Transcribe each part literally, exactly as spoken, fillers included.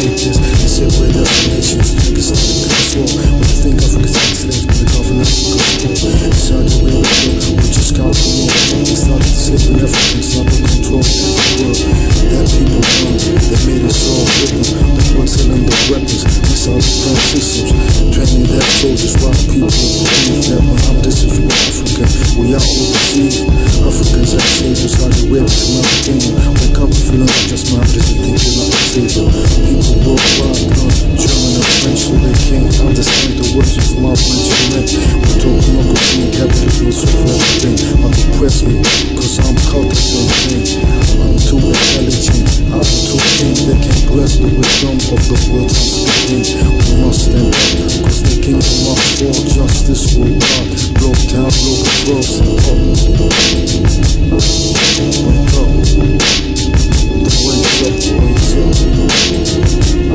atheists. They separate the nations to make Islamic control. When you think Africa's enslaved by the government of control, inside the radio, we just can't be more. They started enslaving Africans, now they control every world. That people run, they made us all with them. They were selling the weapons, missile defense systems, training their soldiers while people believe that Muhammad is from Africa. We are all deceived. Africans are slaves, just like the web to Mount Kenya. Wake up and feel like just Muhammad is the thing you're not a savior. People worldwide learn German and French so they can't understand the words of my French men. We talk democracy and capitalism will solve everything. But depress me, cause I'm cultivating. I'm too intelligent, I'm too keen. They can't grasp the wisdom of the words I'm speaking. We must stand up, cause the kingdom must fall. Justice will rise, blow down, blow the frost and up. Wake up, the waves up, the waves up.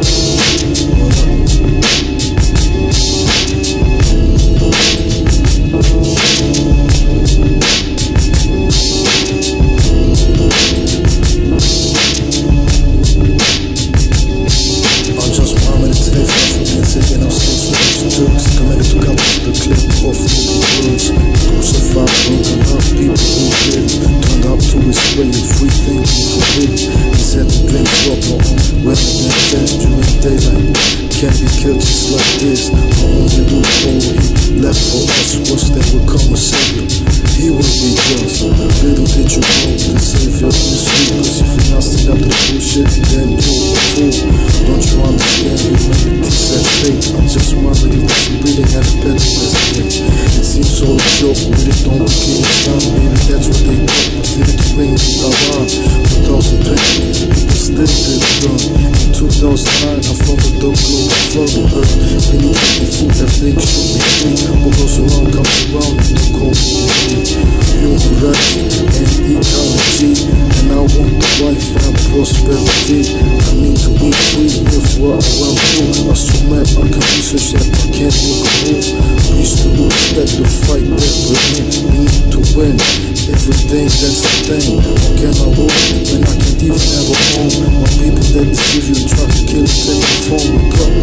I'm just Muhammad today for Africans, taking our slaves to the Turks, committed to capture the clip of little words. Crucified, broken love, people who did turned up to his way of free thinking forbidden. He said to drink water on weather than fast during daylight. Can't be killed just like this. Our only loophole he left for us was that would come a savior. He will be just. Little did you know the savior is you. Cause if you're not stand up to the bullshit, then you're a fool. Don't you understand? Humanity said fate. I just wondered if there's some breathing at a better place. It seems all a joke, but it don't begin to stop. Maybe that's what they thought was needed to bring me around. twenty twenty, people still did run. In two thousand nine, I found the dope glow of floating hurt. We need to be food, everything should be free. What goes around comes around, the cold human rights and ecology. And I want the life and prosperity. I need to be free, live what I want to. I so mad I can research that I can't make a move. Peace to respect the fight that we're in. We need to win everything, that's the thing. How can I rule when I can't even have a home? My people that deceive you try to kill you, take the phone. Wake up,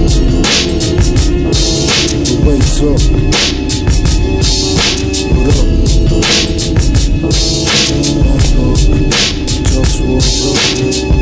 the wait's up. What up? No, no, just walk, just walk.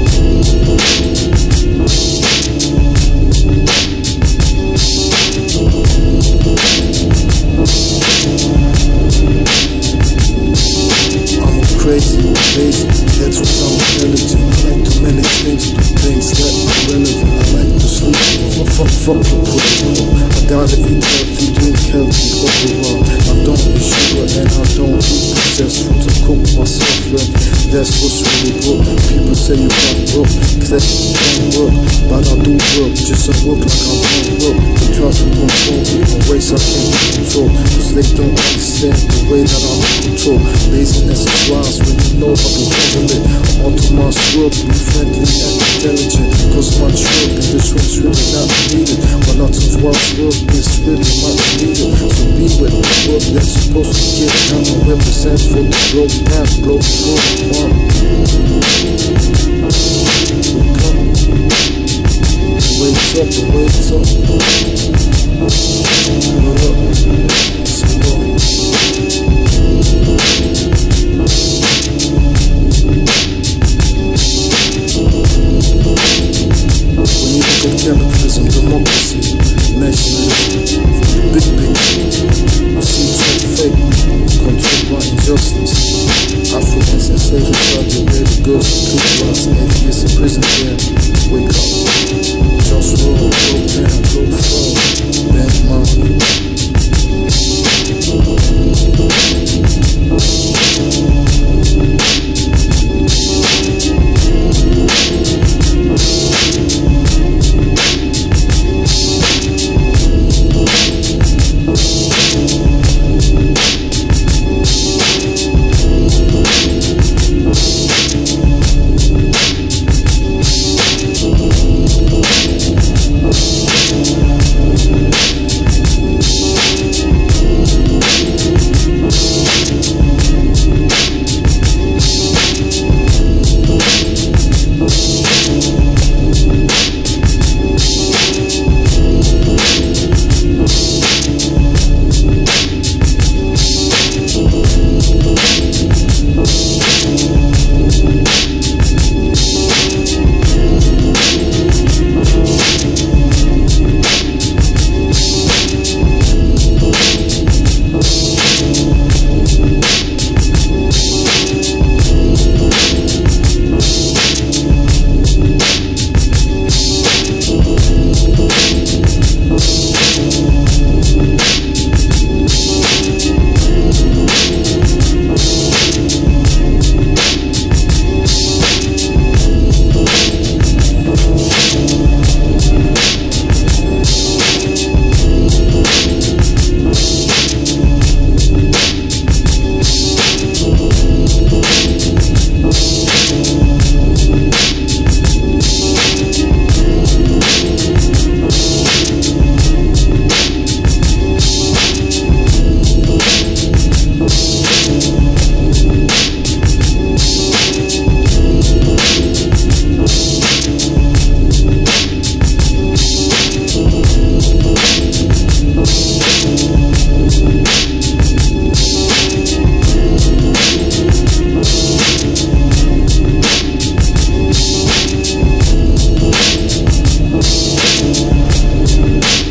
Crazy, lazy, that's what I'm intelligent. I like to manage things, do things that are relevant. I like to sleep, fuck, fuck, fuck the protocol. I gotta eat healthy, drink healthy, overall. I don't eat sugar and I don't eat processed foods. I cook myself up, that's what's really good. People say you got broke, cause that shit don't work. But I do work, just I work like I don't work. They try to control me in ways I can't control, cause they don't understand the way that I'm in control. Laziness is wise when you know how to handle it. All to my work, be friendly and intelligent. Cause much work in this one's really not needed. But lots of wise work is really much needed. So be with the work that's supposed to get done and represent for the growth path, blow for the one. Wake up, wake up, wake up. What up? So up. When you look at capitalism, democracy, nationalism, from the big picture, you see it's all fake, controlled by injustice. Africans enslaved inside the way the girls are criminalized, atheists in prison there. Wake up, just roll, go down, go fall, bend money. Thank